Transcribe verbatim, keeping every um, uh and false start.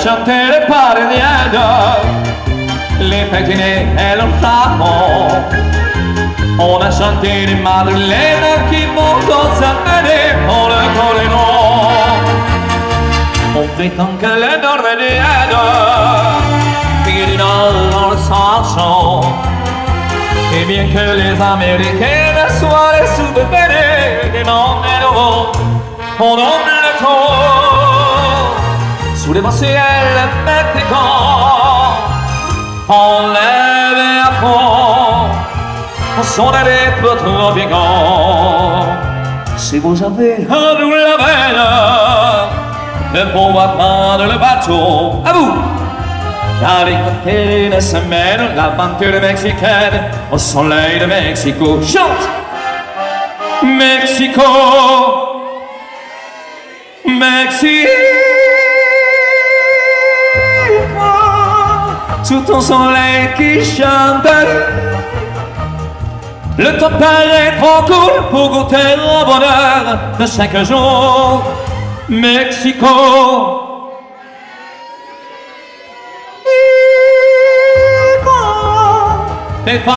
chanté les paradies, les pétinés et le charbon. On a chanté les madeleines qui montent aux années pour le colénon. On prétend que les Norvégiennes tirent dans le sang. Et bien que les Américaines soient les souvenirs des mondes nouveaux, on donne le tour sous les beaux ciels mexicains. On lève à fond, on s'en allait pour tropicaux. Si vous avez un nous la veine, ne pourra prendre le bateau. À vous! Avec une semaine, l'aventure mexicaine au soleil de Mexico. Chante! Mexico, Mexico, sous ton soleil qui chante. Le temps paraît trop court pour goûter le bonheur de chaque jour. Mexico. They